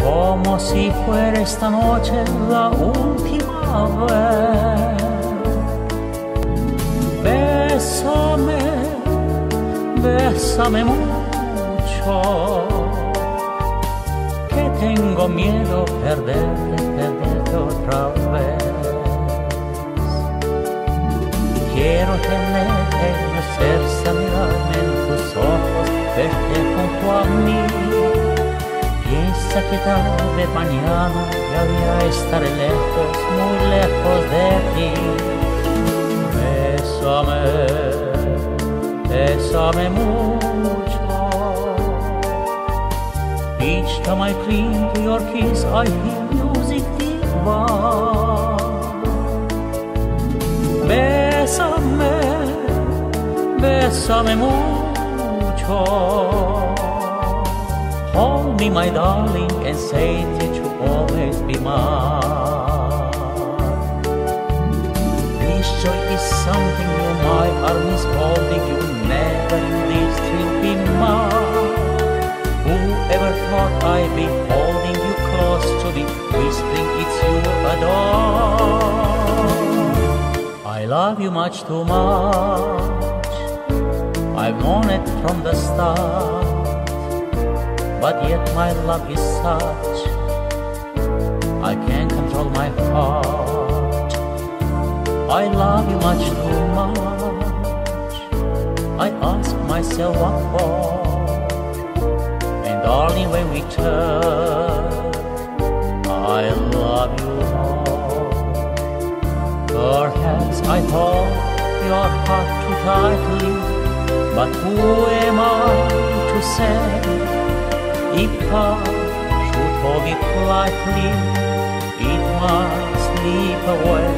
como si fuera esta noche la última vez. Bésame, bésame mucho, que tengo miedo perderte otra vez. Quiero tenerte, mirarme en tus ojos, verte junto a mí. Piensa que tal vez mañana ya voy a estar lejos, muy lejos de ti. Bésame, bésame mucho. Each time I cling to your kiss, I hear music divine. Bésame, bésame mucho. Hold me, my darling, and say that you'll always be mine. This joy is something new, my arm is holding you. Never in this will be mine. Whoever thought I'd be holding you close to me, whispering it's you adore. I love you much too much, I've known it from the start. But yet my love is such, I can't control my heart. I love you much too much, I ask myself what for. And darling, when we turn, I love you more. Perhaps I hold your heart too tightly, but who am I to say? If I should hold it lightly, it might slip away.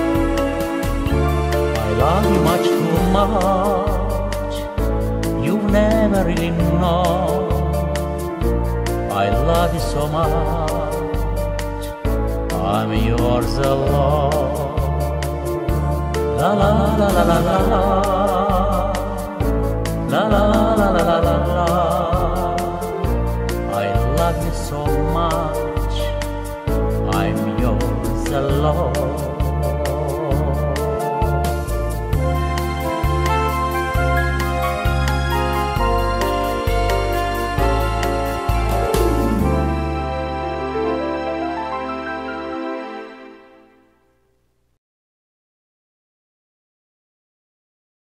I love you much too much, you've never really known. I love you so much, I'm yours alone. La la la la la la la la la.